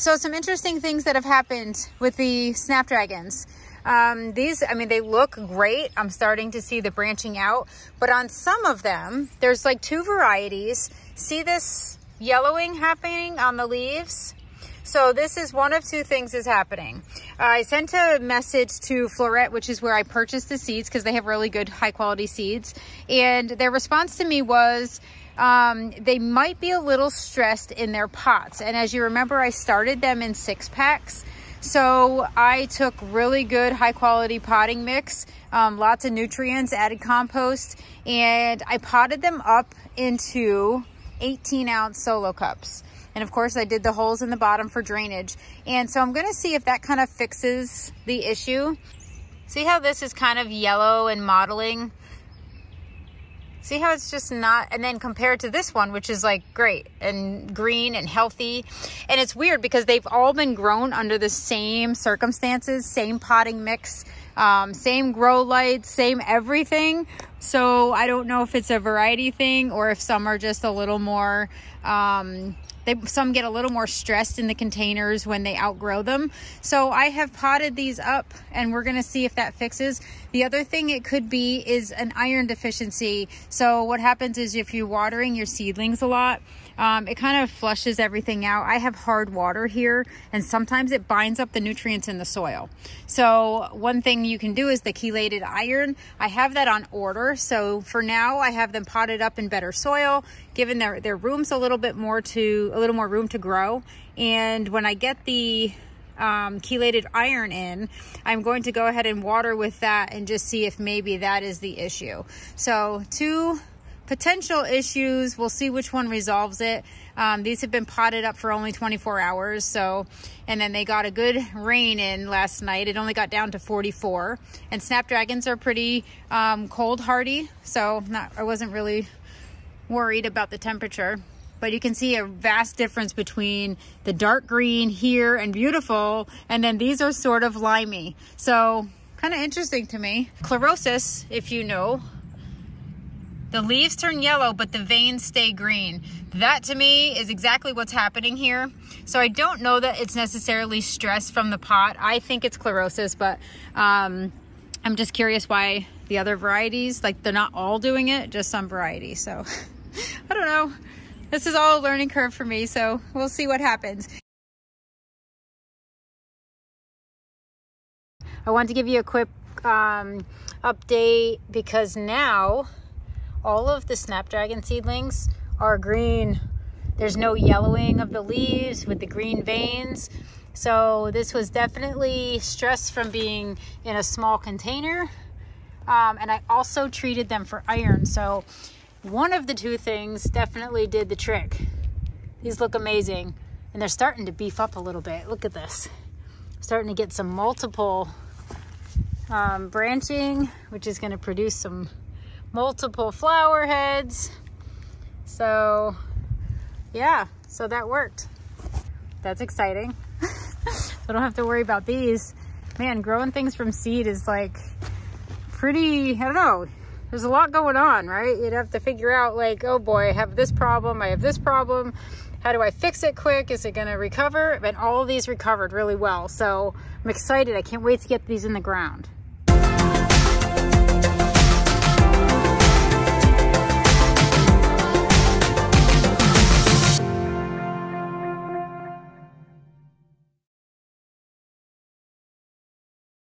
So some interesting things that have happened with the snapdragons. These, I mean, they look great. I'm starting to see the branching out, but on some of them, there's like 2 varieties. See this yellowing happening on the leaves? So this is one of 2 things is happening. I sent a message to Floret, which is where I purchased the seeds because they have really good high quality seeds. And their response to me was, they might be a little stressed in their pots. And as you remember, I started them in 6-packs. So I took really good high quality potting mix, lots of nutrients, added compost, and I potted them up into 18-ounce solo cups. And of course I did the holes in the bottom for drainage. And so I'm gonna see if that kind of fixes the issue. See how this is kind of yellow and mottling? See how it's just not, and then compared to this one, which is like great and green and healthy. And it's weird because they've all been grown under the same circumstances, same potting mix, same grow lights, same everything. So I don't know if it's a variety thing or if some are just a little more, some get a little more stressed in the containers when they outgrow them. So I have potted these up and we're gonna see if that fixes. The other thing it could be is an iron deficiency. So what happens is if you're watering your seedlings a lot, it kind of flushes everything out. I have hard water here and sometimes it binds up the nutrients in the soil. So one thing you can do is the chelated iron. I have that on order. So for now I have them potted up in better soil, given their rooms a little more room to grow. And when I get the chelated iron in, I'm going to go ahead and water with that and just see if maybe that is the issue. So 2 potential issues. We'll see which one resolves it. These have been potted up for only 24 hours. So, and then they got a good rain in last night. It only got down to 44, and snapdragons are pretty cold hardy. So I wasn't really worried about the temperature. But you can see a vast difference between the dark green here and beautiful, and then these are sort of limey. So kind of interesting to me. Chlorosis, if you know, the leaves turn yellow, but the veins stay green. That to me is exactly what's happening here. So I don't know that it's necessarily stress from the pot. I think it's chlorosis, but I'm just curious why the other varieties, like they're not all doing it, just some varieties. So I don't know. This is all a learning curve for me, so we'll see what happens. I wanted to give you a quick update because now all of the snapdragon seedlings are green. There's no yellowing of the leaves with the green veins. So this was definitely stress from being in a small container. And I also treated them for iron. So one of the 2 things definitely did the trick. These look amazing. And they're starting to beef up a little bit. Look at this. Starting to get some multiple branching, which is going to produce some multiple flower heads. So yeah, so that worked. That's exciting. I don't have to worry about these. Man, growing things from seed is like pretty, I don't know. There's a lot going on, right? You'd have to figure out like, oh boy, I have this problem, I have this problem. How do I fix it quick? Is it gonna recover? And all of these recovered really well. So I'm excited. I can't wait to get these in the ground.